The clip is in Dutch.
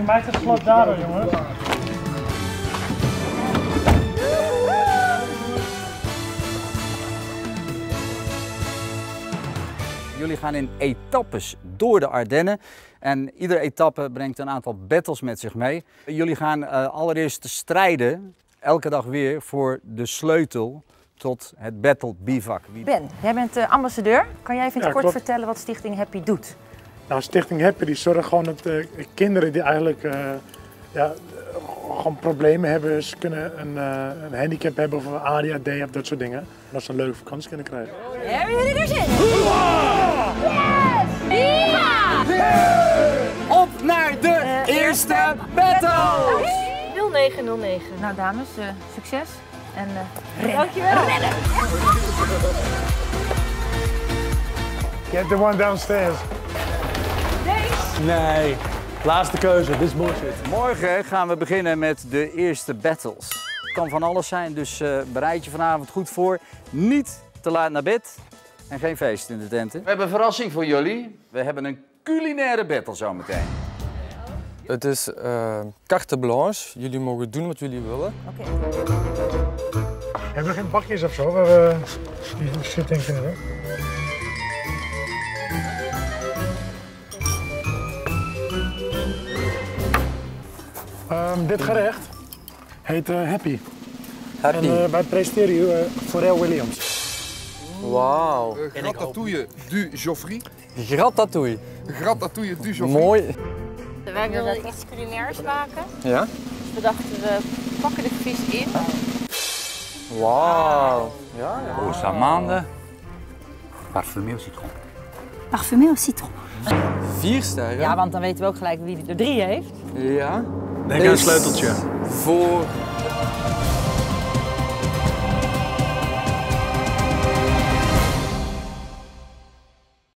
maakt het slot daar, jongens. Jullie gaan in etappes door de Ardennen en iedere etappe brengt een aantal battles met zich mee. Jullie gaan allereerst strijden, elke dag weer, voor de sleutel tot het battle bivak. Ben, jij bent ambassadeur. Kan jij even in het kort vertellen wat Stichting Happy doet? Nou, Stichting Happy die zorgt gewoon dat kinderen die eigenlijk gewoon problemen hebben, ze kunnen een handicap hebben of een ADHD of dat soort dingen, dat ze een leuke vakantie kunnen krijgen. Hebben jullie er zin in? Yes! Viva! Op naar de eerste battle! 0909. Nou dames, succes en rennen. Dankjewel. Rennen. Get the one downstairs. Nee, laatste keuze, dit is bullshit. Morgen gaan we beginnen met de eerste battles. Het kan van alles zijn, dus bereid je vanavond goed voor. Niet te laat naar bed en geen feest in de tenten. We hebben een verrassing voor jullie. We hebben een culinaire battle zometeen. Het is carte blanche. Jullie mogen doen wat jullie willen. Oké. Hebben we geen bakjes of zo? We hebben die shit in kunnen doen. Dit gerecht heet Happy. Happy. En wij presenteren u Pharrell Williams. Wauw. Ratatouille du Joffrey. Ratatouille. Ratatouille du Joffrey. Mooi. Wij wilden iets culinairs maken. Ja? We dachten we pakken de vis in. Wauw. Ja, ja. Aux amandes, parfumé au citron. Parfumé au citron. 4 sterren. Ja, want dan weten we ook gelijk wie er 3 heeft. Ja. Denk aan een sleuteltje. Voor